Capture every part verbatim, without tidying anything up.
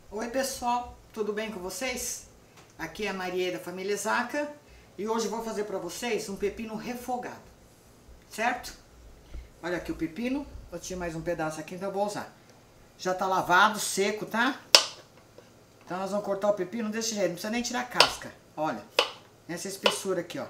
Oi pessoal, tudo bem com vocês? Aqui é a Maria da família Zaca e hoje eu vou fazer para vocês um pepino refogado, certo? Olha aqui o pepino, eu tinha mais um pedaço aqui, então eu vou usar. Já tá lavado, seco, tá? Então nós vamos cortar o pepino desse jeito, não precisa nem tirar a casca, olha, nessa espessura aqui, ó.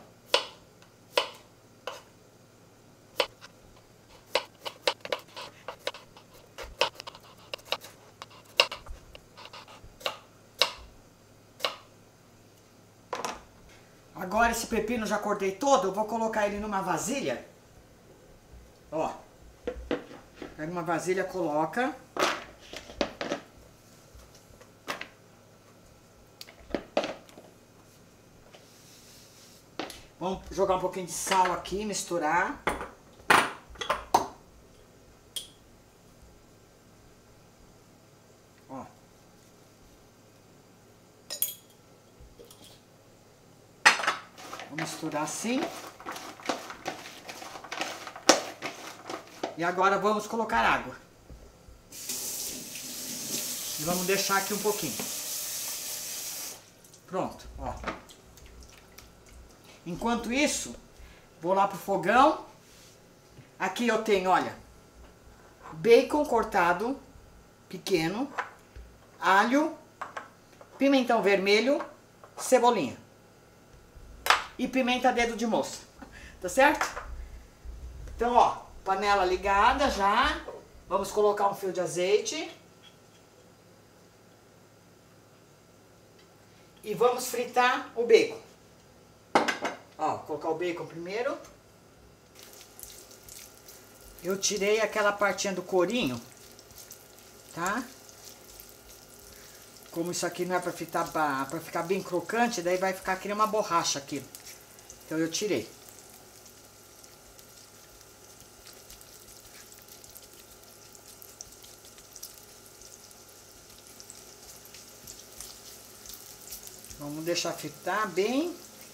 Agora esse pepino já cortei todo, eu vou colocar ele numa vasilha. Ó. Pega uma vasilha, coloca. Vamos jogar um pouquinho de sal aqui, misturar. Ó. Vou misturar assim. E agora vamos colocar água. E vamos deixar aqui um pouquinho. Pronto, ó. Enquanto isso, vou lá pro fogão. Aqui eu tenho, olha, bacon cortado, pequeno, alho, pimentão vermelho, cebolinha. E pimenta dedo de moça, tá certo? Então, ó, panela ligada já. Vamos colocar um fio de azeite. E vamos fritar o bacon. Ó, vou colocar o bacon primeiro. Eu tirei aquela partinha do corinho, tá? Como isso aqui não é pra fritar, pra, pra ficar bem crocante, daí vai ficar que nem uma borracha aqui. Então eu tirei. Vamos deixar fritar bem.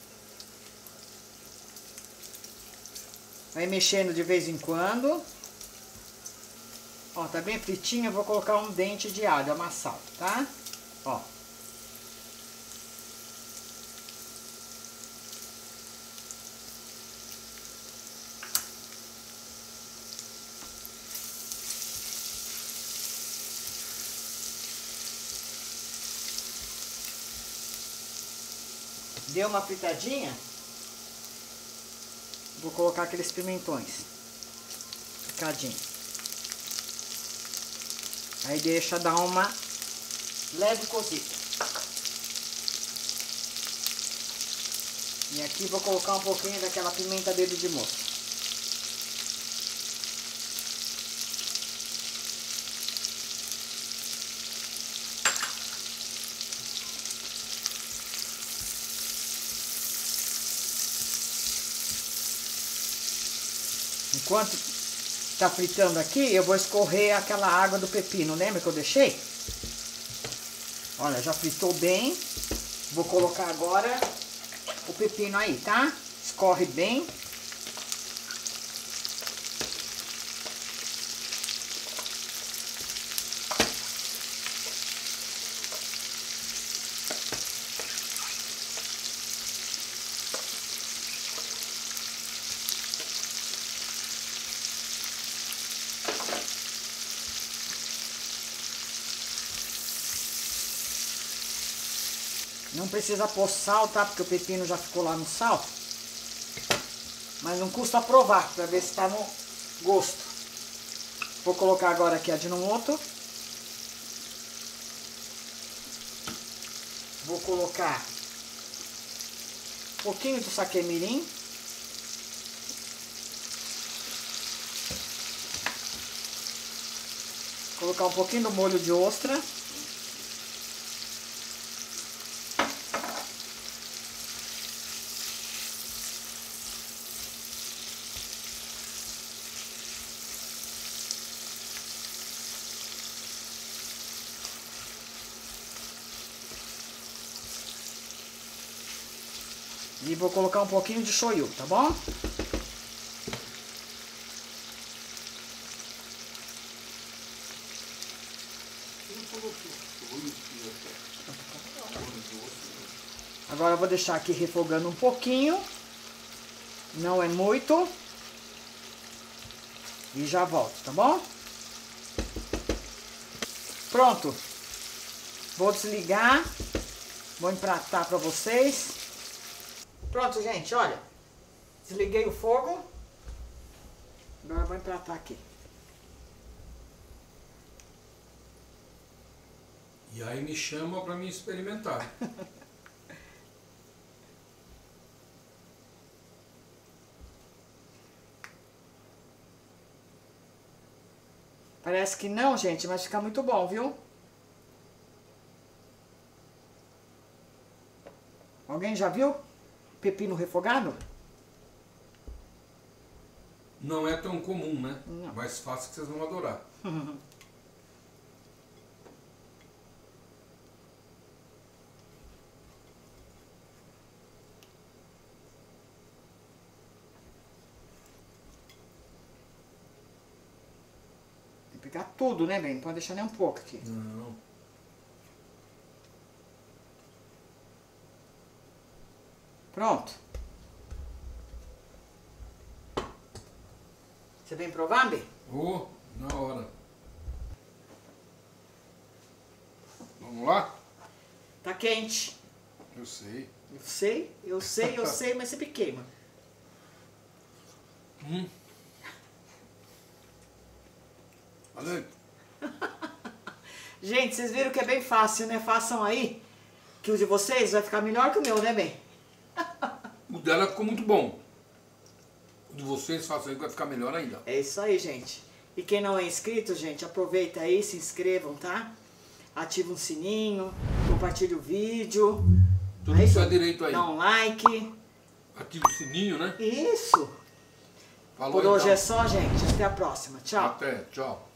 Vai mexendo de vez em quando. Ó, tá bem fritinho, eu vou colocar um dente de alho amassado, tá? Ó. Deu uma fritadinha. Vou colocar aqueles pimentões picadinho. Aí deixa dar uma leve cozida. E aqui vou colocar um pouquinho daquela pimenta dedo de moça. Enquanto tá fritando aqui, eu vou escorrer aquela água do pepino. Lembra que eu deixei? Olha, já fritou bem. Vou colocar agora o pepino aí, tá? Escorre bem. Não precisa pôr sal, tá? Porque o pepino já ficou lá no sal. Mas não custa provar, pra ver se tá no gosto. Vou colocar agora aqui a Ajinomoto. Vou colocar um pouquinho do saquê mirim. Colocar um pouquinho do molho de ostra. E vou colocar um pouquinho de shoyu, tá bom? Você não colocou shoyu, Agora eu vou deixar aqui refogando um pouquinho. Não é muito. E já volto, tá bom? Pronto. Vou desligar. Vou empratar pra vocês. Pronto, gente, olha. Desliguei o fogo. Agora eu vou empratar aqui. E aí me chama pra mim experimentar. Parece que não, gente, mas fica muito bom, viu? Alguém já viu pepino refogado? Não é tão comum, né? Não. Mais fácil que vocês vão adorar. Tem que pegar tudo, né, bem? Não pode deixar nem um pouco aqui. Não. Pronto. Você vem provar, bem? Oh, na hora. Vamos lá? Tá quente. Eu sei. Eu sei, eu sei, eu sei, mas sempre queima. Hum. Olha aí. Gente, vocês viram que é bem fácil, né? Façam aí, que o de vocês vai ficar melhor que o meu, né, bem? O dela ficou muito bom. O de vocês, façam aí que vai ficar melhor ainda. É isso aí, gente. E quem não é inscrito, gente, aproveita aí, se inscrevam, tá? Ativa o sininho, compartilha o vídeo. Tudo isso é direito aí. Dá um like. Ativa o sininho, né? Isso. Falou, Por hoje então. é só, gente. Até a próxima. Tchau. Até, tchau.